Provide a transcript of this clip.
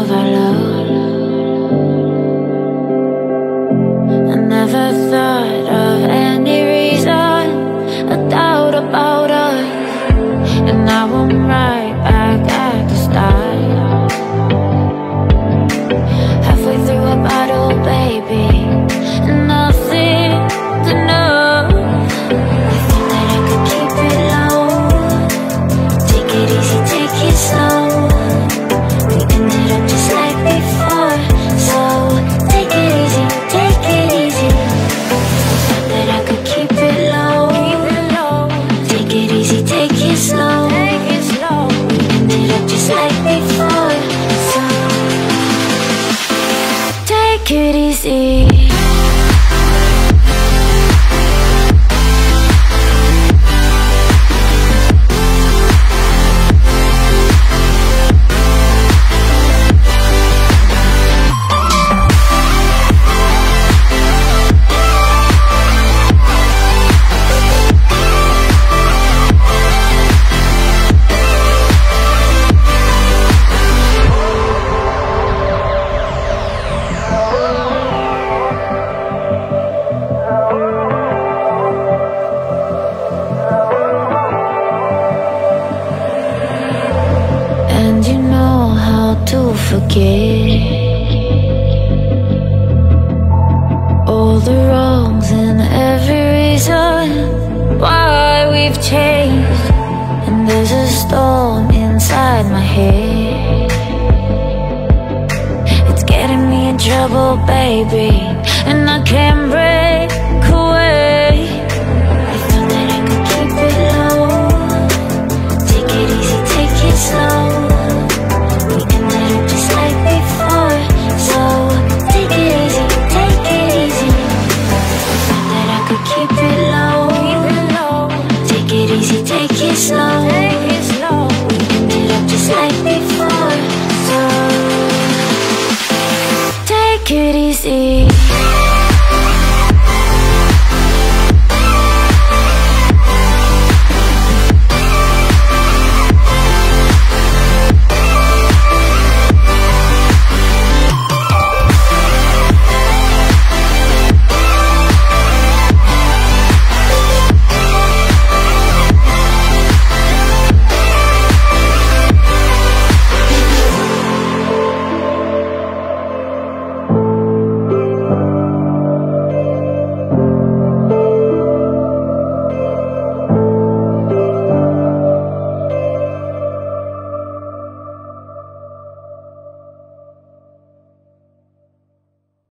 of our love. I never thought of any reason, a doubt about us, and now I'm right back at the start. Halfway through a bottle, baby, and nothing to know. I thought that I could keep it low. Take it easy, take it slow. We ended up just like before, so take it easy, take it easy. I thought that I could keep it low. Take it easy, take it slow. We ended up just like before, so take it easy. And you know how to forget all the wrongs and every reason why we've changed. And there's a storm inside my head, it's getting me in trouble, baby, and I can't breathe.